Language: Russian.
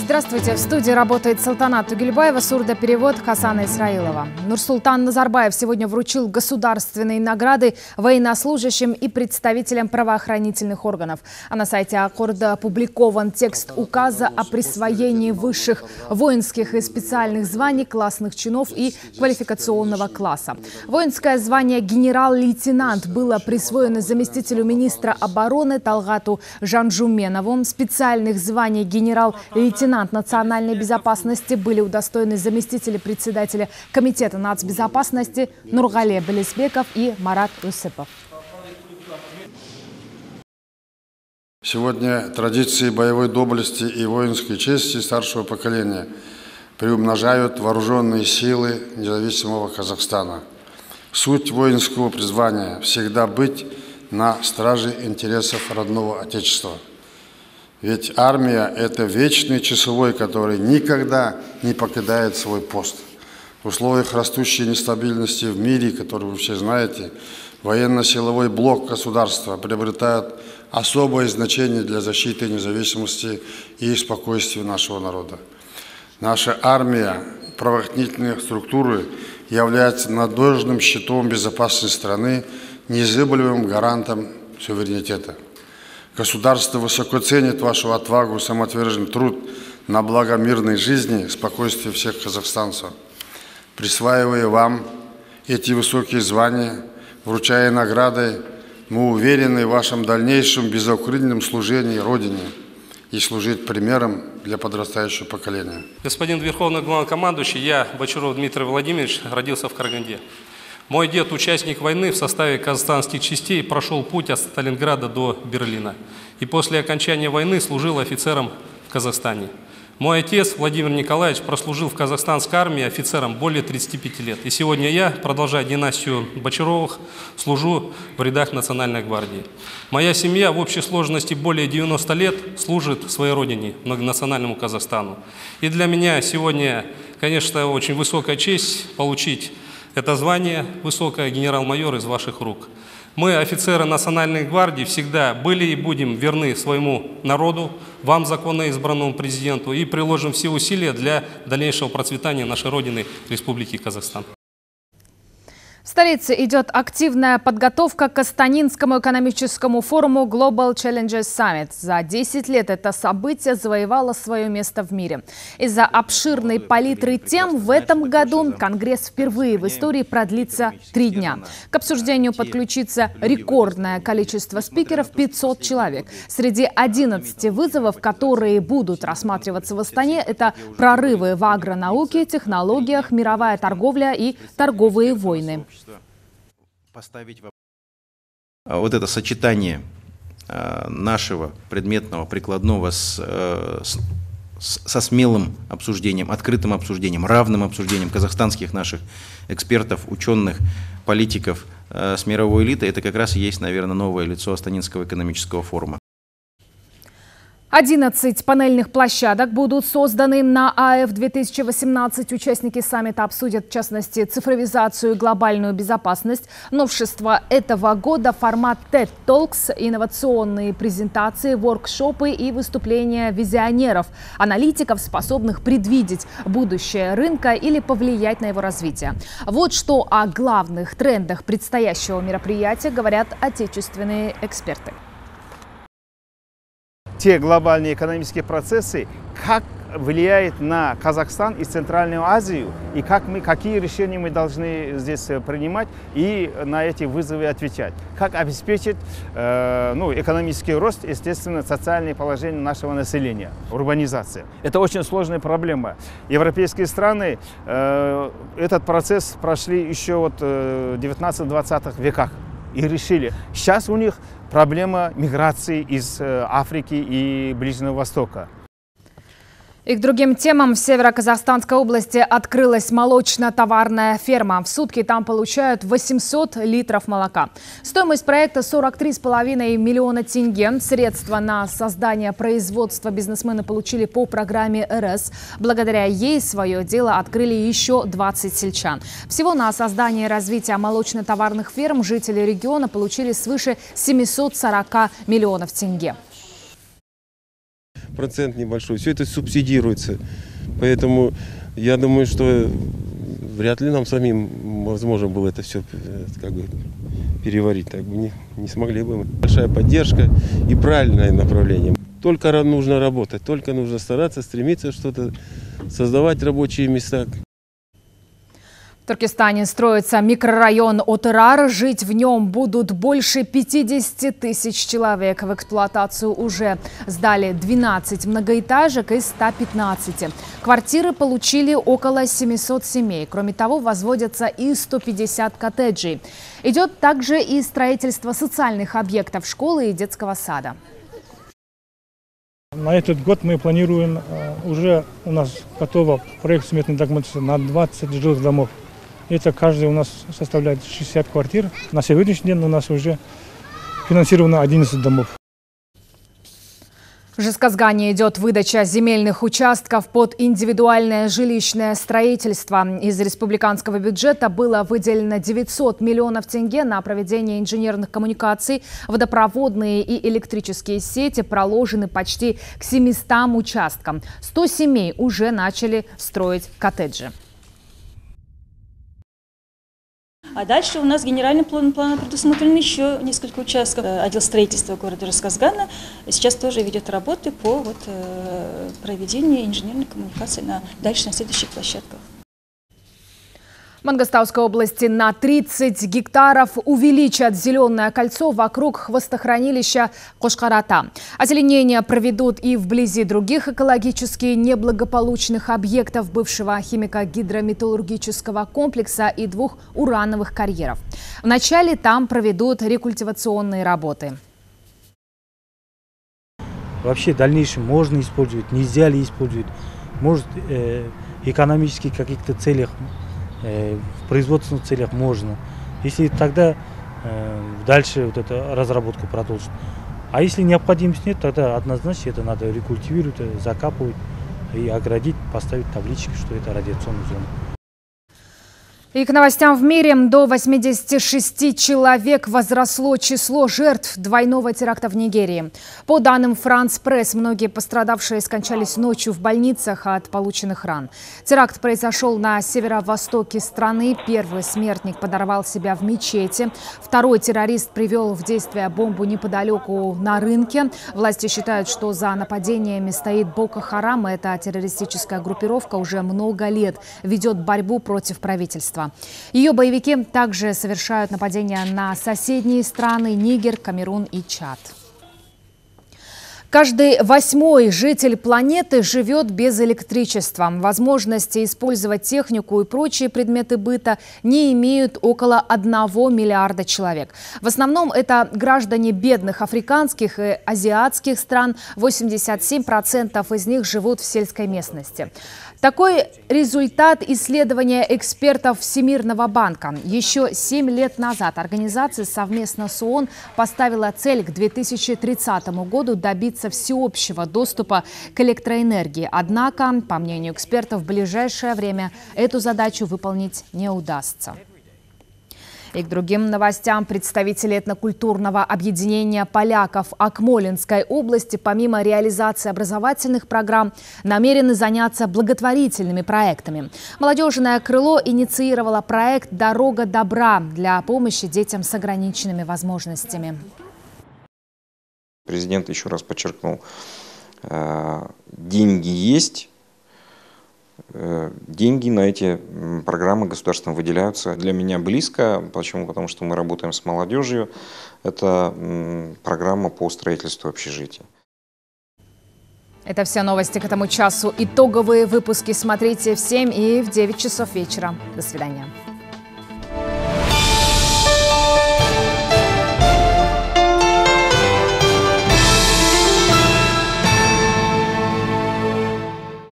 Здравствуйте. В студии работает Салтанат Тугельбаева, сурдоперевод Хасана Исраилова. Нурсултан Назарбаев сегодня вручил государственные награды военнослужащим и представителям правоохранительных органов. А на сайте Аккорда опубликован текст указа о присвоении высших воинских и специальных званий, классных чинов и квалификационного класса. Воинское звание генерал-лейтенант было присвоено заместителю министра обороны Талгату Жанжуменову. Специальных званий генерал-лейтенант национальной безопасности были удостоены заместители председателя Комитета нацбезопасности Нургали Белесбеков и Марат Усыпов. Сегодня традиции боевой доблести и воинской чести старшего поколения приумножают вооруженные силы независимого Казахстана. Суть воинского призвания – всегда быть на страже интересов родного Отечества. Ведь армия – это вечный часовой, который никогда не покидает свой пост. В условиях растущей нестабильности в мире, который вы все знаете, военно-силовой блок государства приобретает особое значение для защиты независимости и спокойствия нашего народа. Наша армия, правоохранительные структуры являются надежным щитом безопасности страны, незыблемым гарантом суверенитета. Государство высоко ценит вашу отвагу, самоотверженный труд на благо мирной жизни, спокойствия всех казахстанцев. Присваивая вам эти высокие звания, вручая награды, мы уверены в вашем дальнейшем безукоризненном служении Родине и служить примером для подрастающего поколения. Господин Верховный Главнокомандующий, я, Бочаров Дмитрий Владимирович, родился в Караганде. Мой дед, участник войны в составе казахстанских частей, прошел путь от Сталинграда до Берлина. И после окончания войны служил офицером в Казахстане. Мой отец, Владимир Николаевич, прослужил в казахстанской армии офицером более 35 лет. И сегодня я, продолжая династию Бочаровых, служу в рядах Национальной гвардии. Моя семья в общей сложности более 90 лет служит своей родине, многонациональному Казахстану. И для меня сегодня, конечно, очень высокая честь получить это звание высокое, генерал-майор, из ваших рук. Мы, офицеры Национальной гвардии, всегда были и будем верны своему народу, вам, законно избранному президенту, и приложим все усилия для дальнейшего процветания нашей Родины, Республики Казахстан. В столице идет активная подготовка к Астанинскому экономическому форуму Global Challenges Summit. За 10 лет это событие завоевало свое место в мире. Из-за обширной палитры тем в этом году Конгресс впервые в истории продлится 3 дня. К обсуждению подключится рекордное количество спикеров – 500 человек. Среди 11 вызовов, которые будут рассматриваться в Астане, это прорывы в агронауке, технологиях, мировая торговля и торговые войны. Вот это сочетание нашего предметного, прикладного со смелым обсуждением, открытым обсуждением, равным обсуждением казахстанских наших экспертов, ученых, политиков с мировой элитой, это как раз и есть, наверное, новое лицо Астанинского экономического форума. 11 панельных площадок будут созданы на АФ-2018. Участники саммита обсудят, в частности, цифровизацию и глобальную безопасность. Новшество этого года – формат TED Talks, инновационные презентации, воркшопы и выступления визионеров, аналитиков, способных предвидеть будущее рынка или повлиять на его развитие. Вот что о главных трендах предстоящего мероприятия говорят отечественные эксперты. Те глобальные экономические процессы, как влияет на Казахстан и Центральную Азию, и какие решения мы должны здесь принимать и на эти вызовы отвечать. Как обеспечить экономический рост, естественно, социальное положение нашего населения, урбанизация. Это очень сложная проблема. Европейские страны этот процесс прошли еще в 19-20 веках и решили. Сейчас у них проблема миграции из Африки и Ближнего Востока. И к другим темам. В Северо-Казахстанской области открылась молочно-товарная ферма. В сутки там получают 800 литров молока. Стоимость проекта 43,5 миллиона тенге. Средства на создание производства бизнесмены получили по программе РС. Благодаря ей свое дело открыли еще 20 сельчан. Всего на создание и развитие молочно-товарных ферм жители региона получили свыше 740 миллионов тенге. процент небольшой, все это субсидируется. Поэтому я думаю, что вряд ли нам самим возможно было это все как бы переварить. Так бы не смогли бы мы. Большая поддержка и правильное направление. Только нужно работать, только нужно стараться, стремиться что-то, создавать рабочие места. В Туркестане строится микрорайон Отырар. Жить в нем будут больше 50 тысяч человек. В эксплуатацию уже сдали 12 многоэтажек из 115. Квартиры получили около 700 семей. Кроме того, возводятся и 150 коттеджей. Идет также и строительство социальных объектов школы и детского сада. На этот год мы планируем, уже у нас готово проект сметной документации на 20 жилых домов. Это каждый у нас составляет 60 квартир. На сегодняшний день у нас уже финансировано 11 домов. В Жезказгане идет выдача земельных участков под индивидуальное жилищное строительство. Из республиканского бюджета было выделено 900 миллионов тенге на проведение инженерных коммуникаций. Водопроводные и электрические сети проложены почти к 700 участкам. 100 семей уже начали строить коттеджи. А дальше у нас генеральным планом предусмотрено еще несколько участков. Отдел строительства города Жезказгана сейчас тоже ведет работы по проведению инженерной коммуникации дальше на следующих площадках. В Мангостауской области на 30 гектаров увеличат зеленое кольцо вокруг хвостохранилища Кошкарата. Озеленение проведут и вблизи других экологически неблагополучных объектов бывшего химико-гидрометаллургического комплекса и 2 урановых карьеров. Вначале там проведут рекультивационные работы. Вообще в дальнейшем можно использовать, нельзя ли использовать, может экономически каких-то целях, в производственных целях можно. Если тогда дальше вот эту разработку продолжить. А если необходимости нет, тогда однозначно это надо рекультивировать, закапывать и оградить, поставить таблички, что это радиационная зона. И к новостям в мире. До 86 человек возросло число жертв двойного теракта в Нигерии. По данным France Press, многие пострадавшие скончались ночью в больницах от полученных ран. Теракт произошел на северо-востоке страны. Первый смертник подорвал себя в мечети. Второй террорист привел в действие бомбу неподалеку на рынке. Власти считают, что за нападениями стоит Боко Харам. Эта террористическая группировка уже много лет ведет борьбу против правительства. Ее боевики также совершают нападения на соседние страны Нигер, Камерун и Чад. Каждый 8-й житель планеты живет без электричества. Возможности использовать технику и прочие предметы быта не имеют около 1 миллиарда человек. В основном это граждане бедных африканских и азиатских стран. 87% из них живут в сельской местности. Такой результат исследования экспертов Всемирного банка. Еще 7 лет назад организация совместно с ООН поставила цель к 2030 году добиться всеобщего доступа к электроэнергии. Однако, по мнению экспертов, в ближайшее время эту задачу выполнить не удастся. И к другим новостям. Представители этнокультурного объединения поляков Акмолинской области, помимо реализации образовательных программ, намерены заняться благотворительными проектами. Молодежное крыло инициировало проект «Дорога добра» для помощи детям с ограниченными возможностями. Президент еще раз подчеркнул, деньги есть. Деньги на эти программы государством выделяются. Для меня близко. Почему? Потому что мы работаем с молодежью. Это программа по строительству общежития. Это все новости к этому часу. Итоговые выпуски смотрите в 7 и в 9 часов вечера. До свидания.